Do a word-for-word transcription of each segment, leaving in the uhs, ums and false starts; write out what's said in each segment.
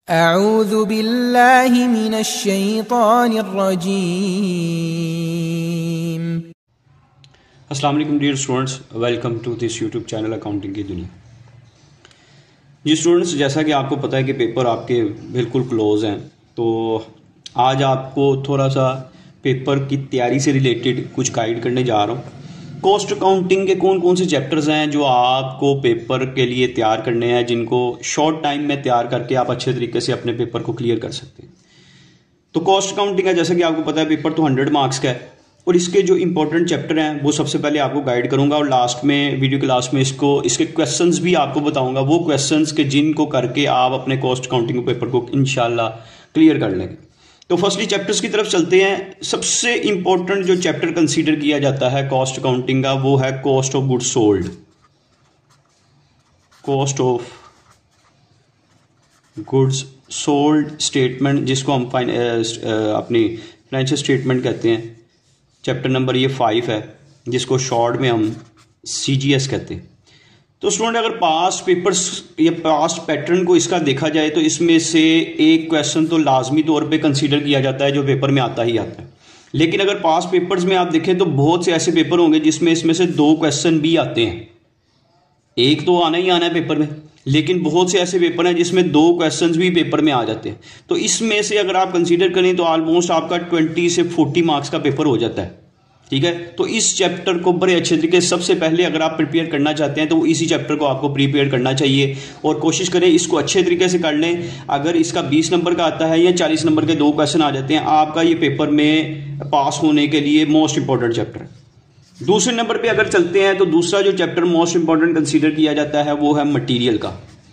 अऊज़ु बिल्लाहि मिनश्शैतानिर्रजीम। अस्सलाम वालेकुम dear students, welcome to this YouTube channel accounting की दुनिया। जी स्टूडेंट्स, जैसा कि आपको पता है कि पेपर आपके बिल्कुल क्लोज हैं, तो आज आपको थोड़ा सा पेपर की तैयारी से रिलेटेड कुछ गाइड करने जा रहा हूँ। कॉस्ट अकाउंटिंग के कौन कौन से चैप्टर्स हैं जो आपको पेपर के लिए तैयार करने हैं, जिनको शॉर्ट टाइम में तैयार करके आप अच्छे तरीके से अपने पेपर को क्लियर कर सकते हैं। तो कॉस्ट अकाउंटिंग है, जैसा कि आपको पता है पेपर तो हंड्रेड मार्क्स का है, और इसके जो इंपॉर्टेंट चैप्टर हैं वो सबसे पहले आपको गाइड करूंगा, और लास्ट में वीडियो के लास्ट में इसको इसके क्वेश्चंस भी आपको बताऊंगा, वो क्वेश्चंस के जिनको करके आप अपने कॉस्ट अकाउंटिंग पेपर को इंशाल्लाह क्लियर कर लेंगे। तो फर्स्टली चैप्टर्स की तरफ चलते हैं। सबसे इंपॉर्टेंट जो चैप्टर कंसीडर किया जाता है कॉस्ट अकाउंटिंग का, वो है cost of goods sold. Cost of goods sold statement, जिसको हम फाइन अपनी फाइनेंशियल स्टेटमेंट कहते हैं। चैप्टर नंबर ये फाइव है, जिसको शॉर्ट में हम सी जी एस कहते हैं। तो स्टूडेंट, अगर पास्ट पेपर्स या पास्ट पैटर्न को इसका देखा जाए तो इसमें से एक क्वेश्चन तो लाजमी तौर पे कंसीडर किया जाता है जो पेपर में आता ही आता है। लेकिन अगर पास्ट पेपर्स में आप देखें तो बहुत से ऐसे पेपर होंगे जिसमें इसमें से दो क्वेश्चन भी आते हैं। एक तो आना ही आना है पेपर में, लेकिन बहुत से ऐसे पेपर हैं जिसमें दो क्वेश्चंस भी पेपर में आ जाते हैं। तो इसमें से अगर आप कंसीडर करें तो ऑलमोस्ट आपका ट्वेंटी से फोर्टी मार्क्स का पेपर हो जाता है। ठीक है, तो इस चैप्टर को बड़े अच्छे तरीके से सबसे पहले अगर आप प्रिपेयर करना चाहते हैं तो इसी चैप्टर को आपको प्रिपेयर करना चाहिए, और कोशिश करें इसको अच्छे तरीके से कर लें। अगर इसका बीस नंबर का आता है या चालीस नंबर के दो क्वेश्चन आ जाते हैं, आपका ये पेपर में पास होने के लिए मोस्ट इंपॉर्टेंट चैप्टर है। दूसरे नंबर पे अगर चलते हैं तो दूसरा जो चैप्टर मोस्ट इंपॉर्टेंट कंसीडर किया जाता है वो है मटेरियल का।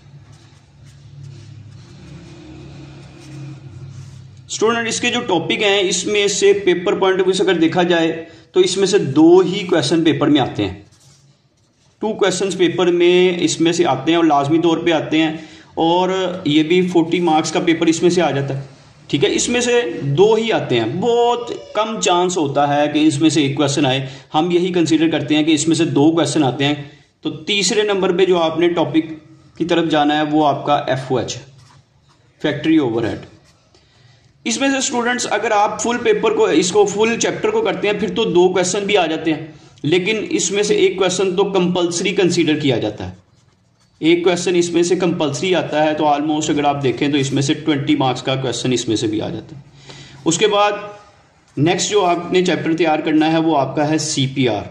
स्टूडेंट, इसके जो टॉपिक हैं इसमें से पेपर पॉइंट ऑफ व्यू से अगर देखा जाए तो इसमें से दो ही क्वेश्चन पेपर में आते हैं। टू क्वेश्चंस पेपर में इसमें से आते हैं और लाजमी तौर पे आते हैं, और ये भी फोर्टी मार्क्स का पेपर इसमें से आ जाता है। ठीक है, इसमें से दो ही आते हैं, बहुत कम चांस होता है कि इसमें से एक क्वेश्चन आए। हम यही कंसीडर करते हैं कि इसमें से दो क्वेश्चन आते हैं। तो तीसरे नंबर पे जो आपने टॉपिक की तरफ जाना है वो आपका F O H, factory overhead. इसमें से स्टूडेंट्स अगर आप फुल पेपर को इसको फुल चैप्टर को करते हैं फिर तो दो क्वेश्चन भी आ जाते हैं, लेकिन इसमें से एक क्वेश्चन तो कंपलसरी कंसीडर किया जाता है। एक क्वेश्चन इसमें से कंपलसरी आता है, तो ऑलमोस्ट अगर आप देखें तो इसमें से ट्वेंटी मार्क्स का क्वेश्चन इसमें से भी आ जाता है। उसके बाद नेक्स्ट जो आपने चैप्टर तैयार करना है वो आपका है C P R,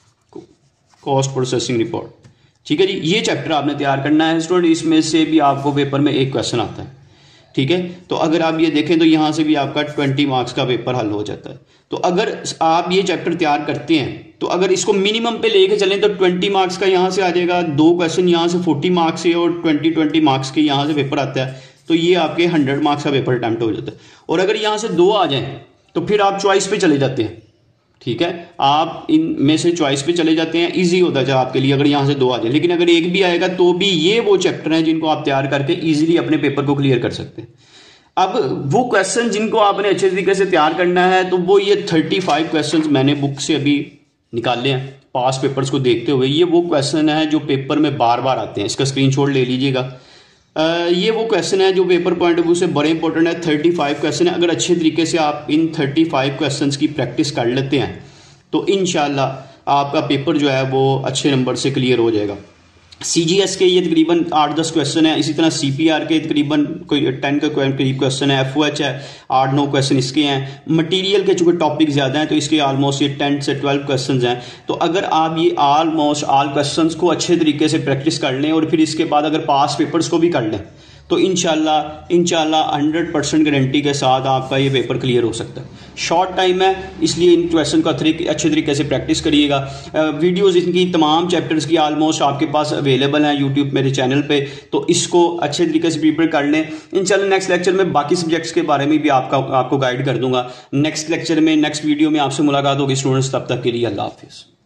cost processing report. ठीक है जी, ये चैप्टर आपने तैयार करना है स्टूडेंट। इसमें से भी आपको पेपर में एक क्वेश्चन आता है। ठीक है, तो अगर आप ये देखें तो यहां से भी आपका ट्वेंटी मार्क्स का पेपर हल हो जाता है। तो अगर आप ये चैप्टर तैयार करते हैं तो अगर इसको मिनिमम पे लेके चलें तो ट्वेंटी मार्क्स का यहां से आ जाएगा, दो क्वेश्चन यहां से फोर्टी मार्क्स से और ट्वेंटी ट्वेंटी मार्क्स के यहां से पेपर आता है, तो ये आपके हंड्रेड मार्क्स का पेपर अटेम्प्ट हो जाता है। और अगर यहां से दो आ जाए तो फिर आप चॉइस पे चले जाते हैं। ठीक है, आप इनमें से चॉइस पे चले जाते हैं, इजी होता है आपके लिए अगर यहां से दो आ जाए। लेकिन अगर एक भी आएगा तो भी ये वो चैप्टर हैं जिनको आप तैयार करके इजीली अपने पेपर को क्लियर कर सकते हैं। अब वो क्वेश्चन जिनको आपने अच्छे तरीके से तैयार करना है तो वो ये थर्टी फाइव क्वेश्चंस मैंने बुक से अभी निकाले हैं पास पेपर्स को देखते हुए। ये वो क्वेश्चन है जो पेपर में बार बार आते हैं, इसका स्क्रीनशॉट ले लीजिएगा। ये वो क्वेश्चन है जो पेपर पॉइंट ऑफ व्यू से बड़े इंपॉर्टेंट है। थर्टी फाइव क्वेश्चन है, अगर अच्छे तरीके से आप इन थर्टी फाइव क्वेश्चंस की प्रैक्टिस कर लेते हैं तो इंशाल्लाह आपका पेपर जो है वो अच्छे नंबर से क्लियर हो जाएगा। सी जी एस के ये तकरीबन आठ दस क्वेश्चन है, इसी तरह सी पी आर के तकरीबन कोई टेन के करीब क्वेश्चन है, एफ ओ एच है आठ नौ क्वेश्चन इसके हैं। मटेरियल के चूंकि टॉपिक ज्यादा हैं तो इसके ऑलमोस्ट ये टेन से ट्वेल्व क्वेश्चन हैं। तो अगर आप ये ऑलमोस्ट ऑल क्वेश्चन को अच्छे तरीके से प्रैक्टिस कर लें और फिर इसके बाद अगर पास पेपर्स को भी कर लें तो इंशाल्लाह इंशाल्लाह हंड्रेड परसेंट गारंटी के साथ आपका ये पेपर क्लियर हो सकता है। शॉर्ट टाइम है, इसलिए इन क्वेश्चन का अच्छे तरीके से प्रैक्टिस करिएगा। वीडियोस इनकी तमाम चैप्टर्स की ऑलमोस्ट आपके पास अवेलेबल हैं यूट्यूब मेरे चैनल पे, तो इसको अच्छे तरीके से प्रिपेयर कर लें। इंशाल्लाह नेक्स्ट लेक्चर में बाकी सब्जेक्ट्स के बारे में भी आपका आपको गाइड कर दूंगा। नेक्स्ट लेक्चर में नेक्स्ट वीडियो में आपसे मुलाकात होगी स्टूडेंट्स, तब तक के लिए अल्लाह हाफिज़।